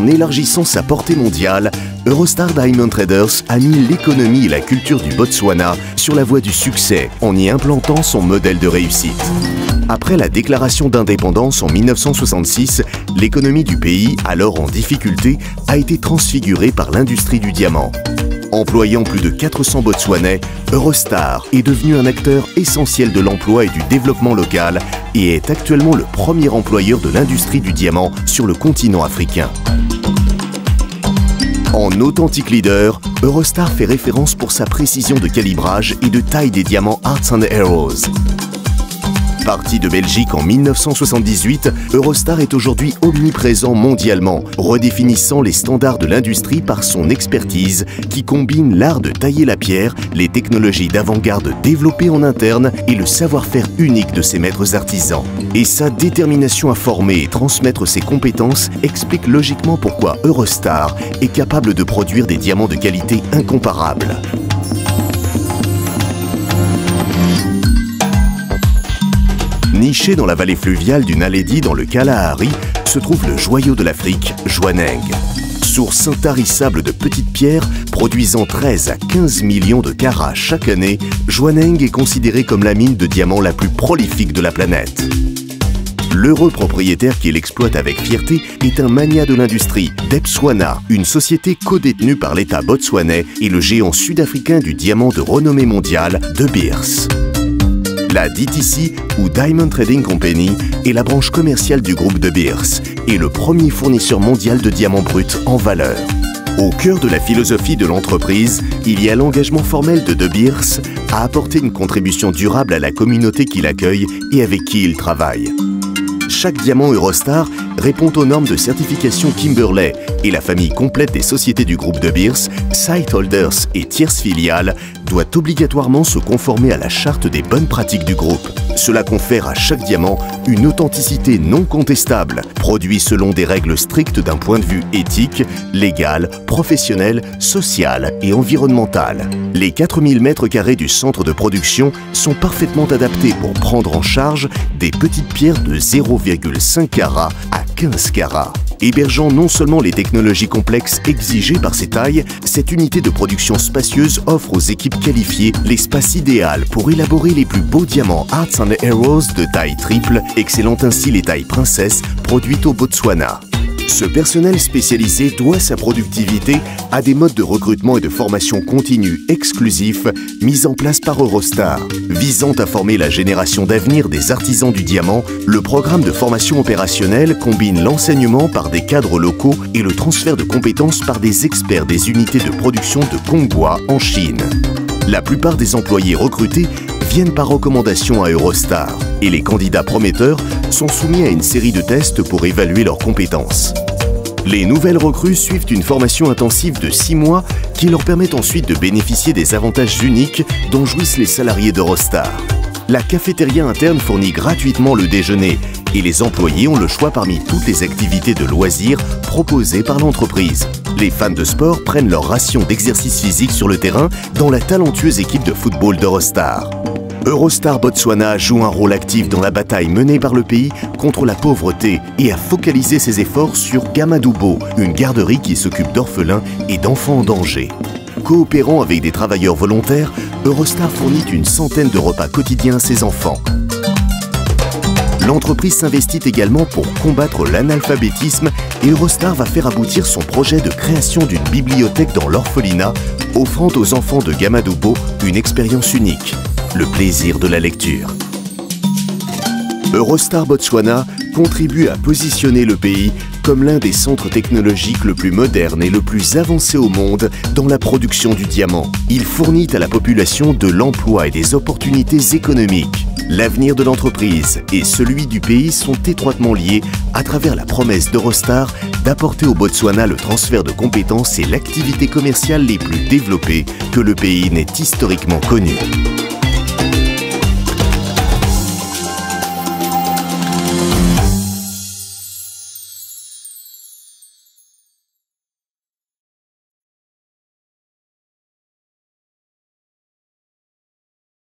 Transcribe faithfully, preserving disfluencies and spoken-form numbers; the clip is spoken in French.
en élargissant sa portée mondiale, Eurostar Diamond Traders a mis l'économie et la culture du Botswana sur la voie du succès en y implantant son modèle de réussite. Après la déclaration d'indépendance en mille neuf cent soixante-six, l'économie du pays, alors en difficulté, a été transfigurée par l'industrie du diamant. Employant plus de quatre cents Botswanais, Eurostar est devenu un acteur essentiel de l'emploi et du développement local et est actuellement le premier employeur de l'industrie du diamant sur le continent africain. En authentique leader, Eurostar fait référence pour sa précision de calibrage et de taille des diamants Hearts and Arrows. Parti de Belgique en mille neuf cent soixante-dix-huit, Eurostar est aujourd'hui omniprésent mondialement, redéfinissant les standards de l'industrie par son expertise qui combine l'art de tailler la pierre, les technologies d'avant-garde développées en interne et le savoir-faire unique de ses maîtres artisans. Et sa détermination à former et transmettre ses compétences explique logiquement pourquoi Eurostar est capable de produire des diamants de qualité incomparable. Niché dans la vallée fluviale du Naledi dans le Kalahari, se trouve le joyau de l'Afrique, Jwaneng. Source intarissable de petites pierres, produisant treize à quinze millions de carats chaque année, Jwaneng est considéré comme la mine de diamants la plus prolifique de la planète. L'heureux propriétaire qui l'exploite avec fierté est un magnat de l'industrie, Debswana, une société codétenue par l'État botswanais et le géant sud-africain du diamant de renommée mondiale, De Beers. La D T C, ou Diamond Trading Company, est la branche commerciale du groupe De Beers et le premier fournisseur mondial de diamants bruts en valeur. Au cœur de la philosophie de l'entreprise, il y a l'engagement formel de De Beers à apporter une contribution durable à la communauté qui l'accueille et avec qui il travaille. Chaque diamant Eurostar répond aux normes de certification Kimberley et la famille complète des sociétés du groupe De Beers, site holders et tierces filiales doit obligatoirement se conformer à la charte des bonnes pratiques du groupe. Cela confère à chaque diamant une authenticité non contestable, produit selon des règles strictes d'un point de vue éthique, légal, professionnel, social et environnemental. Les quatre mille mètres carrés du centre de production sont parfaitement adaptés pour prendre en charge des petites pierres de zéro virgule cinq carats à quinze carats. Hébergeant non seulement les technologies complexes exigées par ces tailles, cette unité de production spacieuse offre aux équipes qualifiées l'espace idéal pour élaborer les plus beaux diamants Hearts and Arrows de taille triple, excellant ainsi les tailles princesses produites au Botswana. Ce personnel spécialisé doit sa productivité à des modes de recrutement et de formation continue exclusifs mis en place par Eurostar. Visant à former la génération d'avenir des artisans du diamant, le programme de formation opérationnelle combine l'enseignement par des cadres locaux et le transfert de compétences par des experts des unités de production de Conghua en Chine. La plupart des employés recrutés viennent par recommandation à Eurostar et les candidats prometteurs sont soumis à une série de tests pour évaluer leurs compétences. Les nouvelles recrues suivent une formation intensive de six mois qui leur permet ensuite de bénéficier des avantages uniques dont jouissent les salariés d'Eurostar. La cafétéria interne fournit gratuitement le déjeuner et les employés ont le choix parmi toutes les activités de loisirs proposées par l'entreprise. Les fans de sport prennent leur ration d'exercice physique sur le terrain dans la talentueuse équipe de football d'Eurostar. Eurostar Botswana joue un rôle actif dans la bataille menée par le pays contre la pauvreté et a focalisé ses efforts sur Gamadoubo, une garderie qui s'occupe d'orphelins et d'enfants en danger. Coopérant avec des travailleurs volontaires, Eurostar fournit une centaine de repas quotidiens à ses enfants. L'entreprise s'investit également pour combattre l'analphabétisme et Eurostar va faire aboutir son projet de création d'une bibliothèque dans l'orphelinat, offrant aux enfants de Gamadoubo une expérience unique, le plaisir de la lecture. Eurostar Botswana contribue à positionner le pays comme l'un des centres technologiques le plus moderne et le plus avancé au monde dans la production du diamant. Il fournit à la population de l'emploi et des opportunités économiques. L'avenir de l'entreprise et celui du pays sont étroitement liés à travers la promesse d'Eurostar d'apporter au Botswana le transfert de compétences et l'activité commerciale les plus développées que le pays n'ait historiquement connues.